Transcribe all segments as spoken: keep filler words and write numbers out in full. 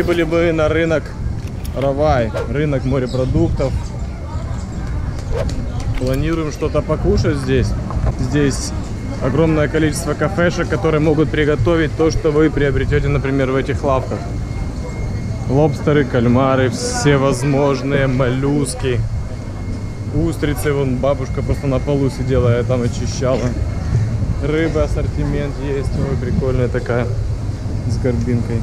Прибыли мы на рынок Равай, рынок морепродуктов. Планируем что-то покушать здесь. Здесь огромное количество кафешек, которые могут приготовить то, что вы приобретете, например, в этих лавках. Лобстеры, кальмары, всевозможные моллюски, устрицы. Вон бабушка просто на полу сидела, я там очищала. Рыба, ассортимент есть. Ой, прикольная такая, с горбинкой.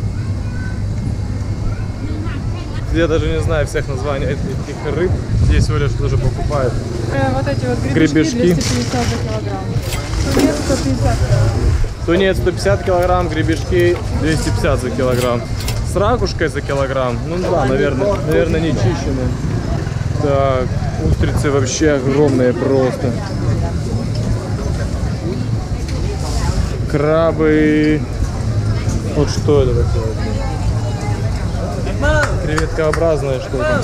Я даже не знаю всех названий этих рыб. Здесь Оля что-то уже покупает. Э, вот эти вот гребешки, гребешки. двести пятьдесят за килограмм. Тунец сто пятьдесят. Тунец сто пятьдесят килограмм, гребешки двести пятьдесят за килограмм. С ракушкой за килограмм. Ну да, наверное, наверное, не чищенные. Так, устрицы вообще огромные просто. Крабы. Вот что это такое? Креветкообразное что-то.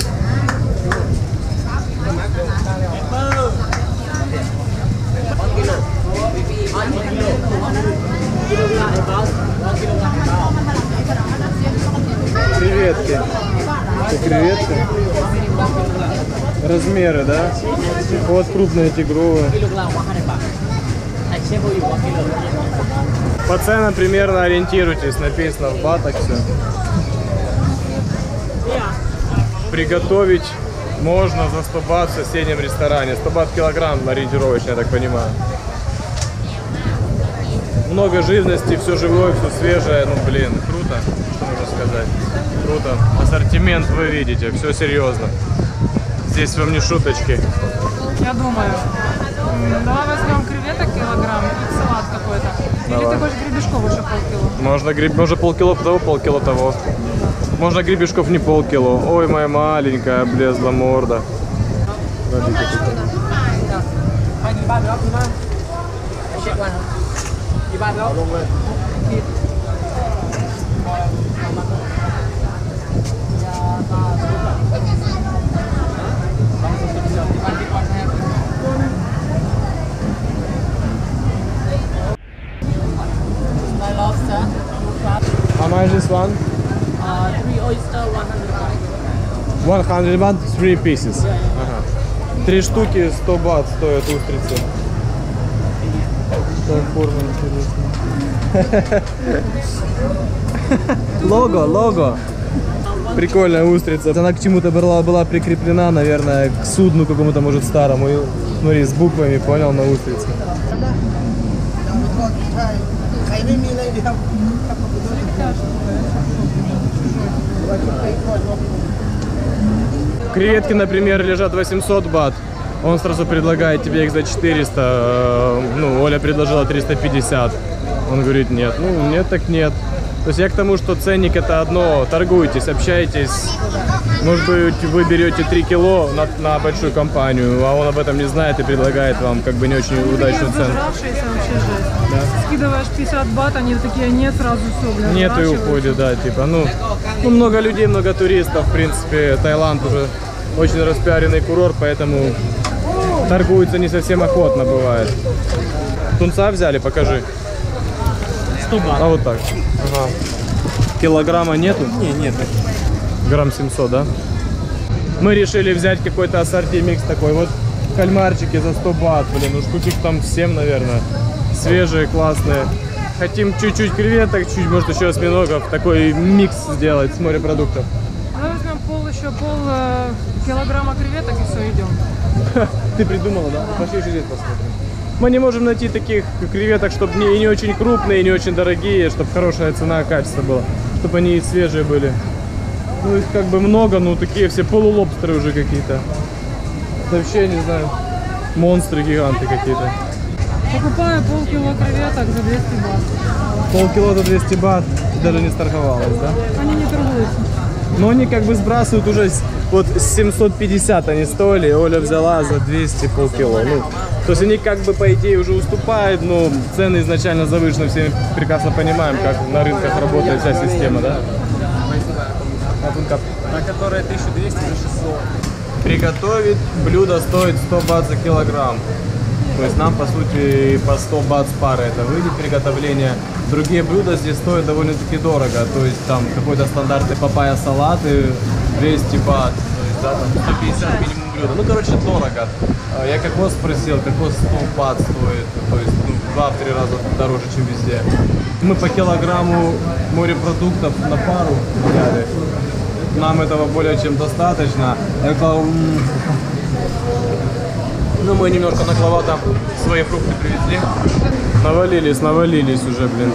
Креветки. Это креветка. Размеры, да? Вот крупные тигровые. По ценам примерно ориентируйтесь, написано в батах все. Приготовить можно за сто бат в соседнем ресторане. сто бат килограмм ориентировочно, я так понимаю. Много живности, все живое, все свежее. Ну блин, круто, что можно сказать. Круто. Ассортимент вы видите, все серьезно. Здесь вам не шуточки. Я думаю, давай возьмем креветок килограмм и салат какой-то. Или ты хочешь гребешков уже полкило? Можно, греб... Можно полкило того, полкило того. Можно гребешков не полкило. Ой, моя маленькая, облезла морда. How much is this one? Uh, three oyster, one hundred baht. one hundred baht, three pieces. Ага. Три штуки, сто бат стоят устрицы. Какая форма интересная. Лого, лого. Прикольная устрица. Она к чему-то была, была прикреплена, наверное, к судну какому-то, может, старому. И, смотри, с буквами, понял, на устрице. Креветки, например, лежат восемьсот бат. Он сразу предлагает тебе их за четыреста. Ну, Оля предложила триста пятьдесят. Он говорит, нет. Ну, нет, так нет. То есть я к тому, что ценник это одно. Торгуйтесь, общайтесь. Может быть, вы берете три кило на, на большую компанию, а он об этом не знает и предлагает вам как бы не очень удачную цену. Вообще жесть. Да? Скидываешь пятьдесят бат, они такие, нет, сразу все, блин. Нет и уходит, да, типа, ну, ну, много людей, много туристов, в принципе, Таиланд уже очень распиаренный курорт, поэтому торгуются не совсем охотно бывает. Тунца взяли, покажи. сто бат. А вот так. Ага. Килограмма нету? Не, нет. Грамм семьсот, да? Мы решили взять какой-то ассорти микс такой. Вот кальмарчики за сто бат, блин, ну штуки там семь, наверное. Свежие, классные. Хотим чуть-чуть креветок, чуть, может, еще осьминогов. Такой микс сделать с морепродуктов. Давай возьмем пол, еще пол э, килограмма креветок и все, идем. Ты придумала, да? Пошли еще здесь посмотрим. Мы не можем найти таких креветок, чтобы не, и не очень крупные, и не очень дорогие, чтобы хорошая цена, качество было. Чтобы они свежие были. Ну, их как бы много, но такие все полулобстеры уже какие-то. Вообще, не знаю, монстры, гиганты какие-то. Покупаю полкило креветок за двести бат. Полкило за двести бат, даже не страховалось, да? Они не торгуются. Но они как бы сбрасывают уже, вот семьсот пятьдесят они стоили, Оля взяла за двести полкило. Ну, то есть они как бы по идее уже уступают, но цены изначально завышены, все прекрасно понимаем, как на рынках работает вся система, да? Та, которая тысяча двести за шестьсот. Приготовить блюдо стоит сто бат за килограмм. То есть нам, по сути, по сто бат с пары это выйдет приготовление. Другие блюда здесь стоят довольно-таки дорого. То есть там какой-то стандартный папайя салат и двести бат. То есть, да, там сто пятьдесят минимум блюда. Ну, короче, дорого. Я кокос спросил, кокос сто бат стоит. То есть, ну, в два-три раза дороже, чем везде. Мы по килограмму морепродуктов на пару взяли. Нам этого более чем достаточно. Это... Ну, мы немножко нагловато свои фрукты привезли. Навалились, навалились уже, блин.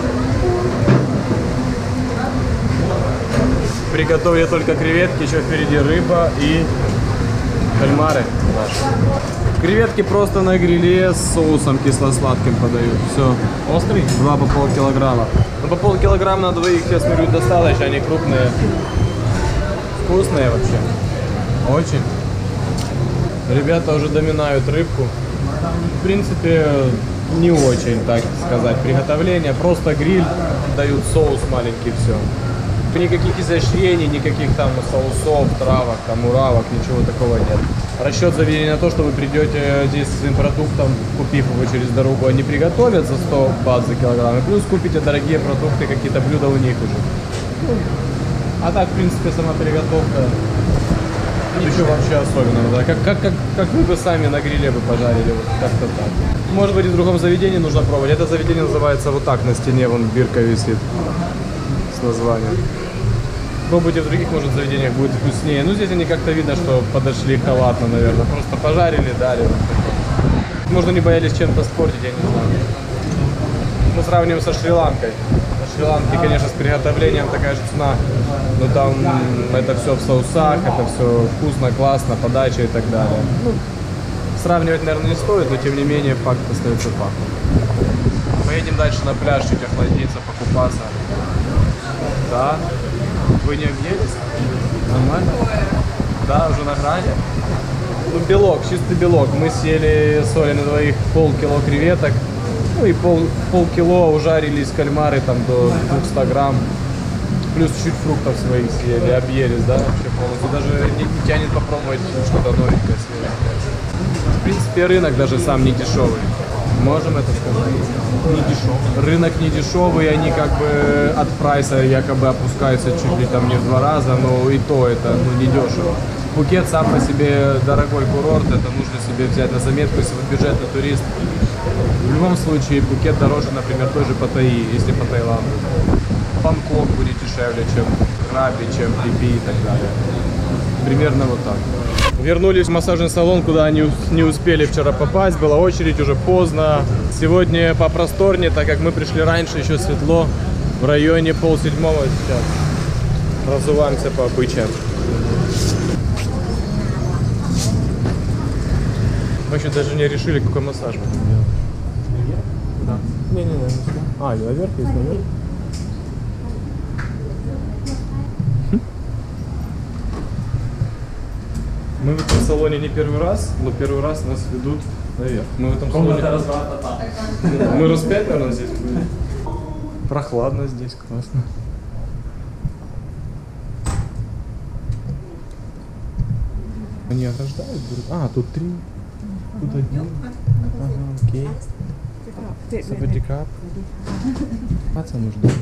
Приготовили только креветки, еще впереди рыба и кальмары. Креветки просто на гриле с соусом кисло-сладким подают. Все. Острый? Два по полкилограмма. Ну, по полкилограмма на двоих, я смотрю, достаточно, они крупные. Вкусные вообще. Очень. Ребята уже доминают рыбку. В принципе, не очень, так сказать, приготовление. Просто гриль, дают соус маленький, все. Никаких изощрений, никаких там соусов, травок, там уравок, ничего такого нет. Расчет заведения на то, что вы придете здесь с своим продуктом, купив его через дорогу, они приготовят за сто бат за килограмм, и плюс купите дорогие продукты, какие-то блюда у них уже. Ну, а так, в принципе, сама приготовка ничего вообще особенного. Да? Как, как, как, как вы бы сами на гриле бы пожарили, вот как-то так. Может быть, и в другом заведении нужно пробовать. Это заведение называется вот так, на стене вон бирка висит с названием. Пробуйте в других, может, заведениях будет вкуснее. Ну, здесь они как-то видно, что подошли халатно, наверное. Просто пожарили, дали. Можно не боялись чем-то спортить, я не знаю. Мы сравниваем со Шри-Ланкой. На Шри-Ланке, конечно, с приготовлением такая же цена. Но там это все в соусах, это все вкусно, классно, подача и так далее. Ну, сравнивать, наверное, не стоит, но тем не менее факт остается фактом. Поедем дальше на пляж, чуть охладиться, покупаться. Да. Вы не объелись? Нормально? Да, уже на грани? Ну, белок, чистый белок. Мы съели соли на двоих полкило креветок. Ну и пол, полкило ужарились кальмары там до двухсот грамм. Плюс чуть фруктов своих съели, объелись, да, вообще полностью. Даже не, не тянет попробовать что-то новенькое съели. В принципе, рынок даже сам не дешевый. Можем это сказать? Не дешевый. Рынок не дешевый, они как бы от прайса якобы опускаются чуть ли там не в два раза, но и то это ну, не дешево. Пхукет сам по себе дорогой курорт, это нужно себе взять на заметку, если вы бюджетный турист. В любом случае Пхукет дороже, например, той же Паттайи, если по Таиланду. Бангкок будет дешевле, чем Краби, чем Пипи и так далее. Примерно вот так. Вернулись в массажный салон, куда они не успели вчера попасть. Была очередь, уже поздно. Сегодня попросторнее, так как мы пришли раньше, еще светло. В районе полседьмого сейчас. Разуваемся по обычаям. Мы еще даже не решили, какой массаж мы будем делать. Да. Не-не-не. А, и наверх есть, наверх. Мы в этом салоне не первый раз, но первый раз нас ведут наверх. Мы в этом салоне... Мы раз пять, наверное, здесь были. Прохладно здесь, классно. Они ограждают, говорят, а, тут три, тут один. Ага, окей. Сапатикап. Паца нужно.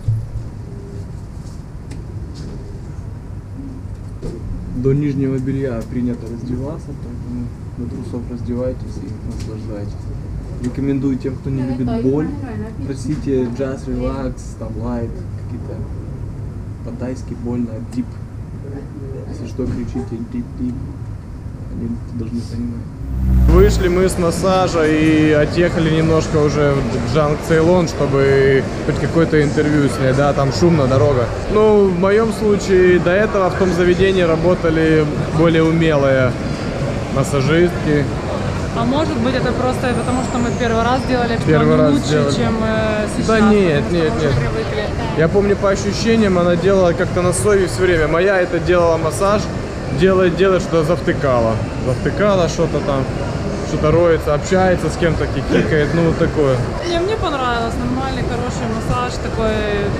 До нижнего белья принято раздеваться, поэтому до трусов раздевайтесь и наслаждайтесь. Рекомендую тем, кто не любит боль, просите Just Relax, там Light, какие-то по-тайски больно, Deep. Если что, кричите Deep Deep, они должны понимать. Вышли мы с массажа и отъехали немножко уже в Джанг Цейлон, чтобы хоть какое-то интервью снять, да, там шумно, дорога. Ну, в моем случае до этого в том заведении работали более умелые массажистки. А может быть это просто потому, что мы первый раз делали, что Первый раз лучше, делали. чем э, сейчас? Да нет, потому нет, что мы нет. уже привыкли. Я помню по ощущениям, она делала как-то на совесть все время. Моя это делала массаж, делает, делает, что завтыкала. Завтыкала что-то там. Что-то роется, общается с кем-то, кикикает, ну вот такое. Не, мне понравилось, нормальный, хороший массаж, такой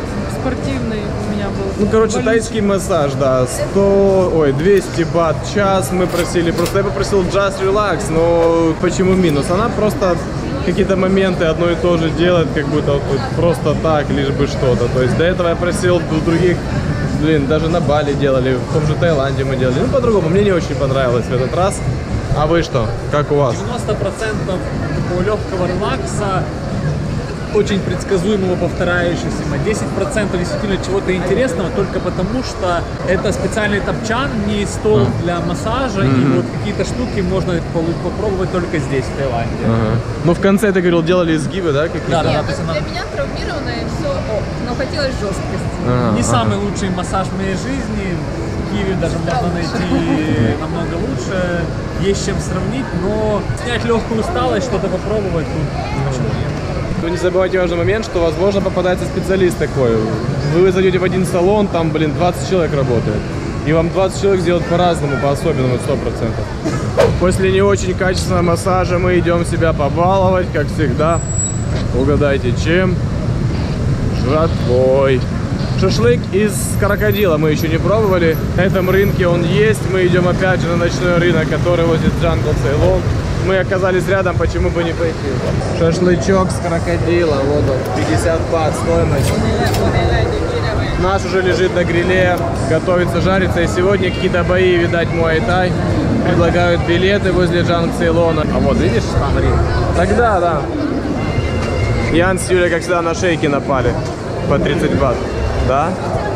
спортивный у меня был. Ну, короче, Болючий. тайский массаж, да, сто, ой, двести бат в час мы просили. Просто я попросил Just Relax, но почему минус? Она просто какие-то моменты одно и то же делает, как будто вот просто так, лишь бы что-то. То есть до этого я просил у других, блин, даже на Бали делали, в том же Таиланде мы делали. Ну, по-другому, мне не очень понравилось в этот раз. А вы что? Как у вас? девяносто процентов такого легкого релакса, очень предсказуемого, повторяющегося. десять процентов действительно чего-то интересного, только потому что это специальный топчан, не стол для массажа, и вот какие-то штуки можно попробовать только здесь, в Таиланде. Ага. Ну, в конце, ты говорил, делали изгибы, да, какие-то? Да, да, Нет, то есть ну, она- для меня травмированная все ок, но хотелось жесткости. Ага, Не ага. самый лучший массаж в моей жизни. В Киеве даже можно найти намного лучше. Есть чем сравнить, но снять легкую усталость, что-то попробовать тут. Почему нет? Вы не забывайте важный момент, что, возможно, попадается специалист такой. Вы зайдете в один салон, там, блин, двадцать человек работает. И вам двадцать человек сделают по-разному, по-особенному, сто процентов. После не очень качественного массажа мы идем себя побаловать, как всегда. Угадайте, чем? Жратвой. Шашлык из крокодила мы еще не пробовали. На этом рынке он есть. Мы идем опять же на ночной рынок, который возле Jungle Ceylon. Мы оказались рядом, почему бы не пойти? Шашлычок с крокодила, вот он, пятьдесят бат стоимость. Наш уже лежит на гриле, готовится, жарится. И сегодня какие-то бои, видать, муай-тай. Предлагают билеты возле Jungle Ceylon. А вот, видишь, смотри. Тогда, да. Ян с Юлей, как всегда, на шейки напали. По тридцать бат. Да?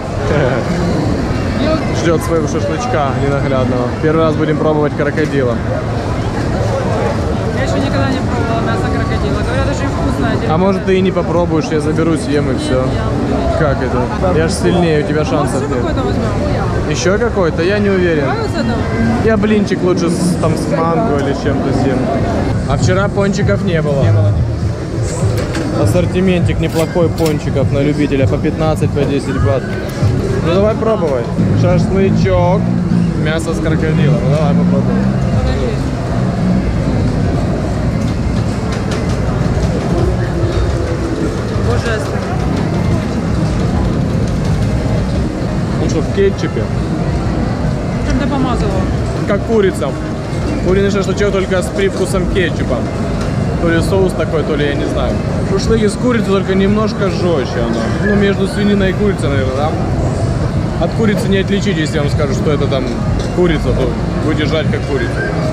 Ждет своего шашлычка ненаглядного. Первый раз будем пробовать крокодила. Я еще никогда не пробовала мясо крокодила. Говорят, очень вкусное. А может ты и не попробуешь, я заберу, съем и все. Как это? Я же сильнее, у тебя шансов Еще нет. какой-то возьмем. Еще какой-то? Я не уверен. Давай вот с этого. Я блинчик лучше с, там с манго или чем-то съем. А вчера пончиков не было. Не было. Ассортиментик неплохой пончиков на любителя по пятнадцать, по десять бат. Ну давай пробовай. Шашлычок, мясо с крокодилом. Ну давай попробуем. Подожди. Божественно. Он что, в кетчупе? Чем ты помазала? Как курица. Куриный шашлычок только с привкусом кетчупа. То ли соус такой, то ли я не знаю. Шашлык из курицы, только немножко жестче она. Ну, между свининой и курицей, наверное, да? От курицы не отличить, если я вам скажу, что это там курица, то будете жрать как курица.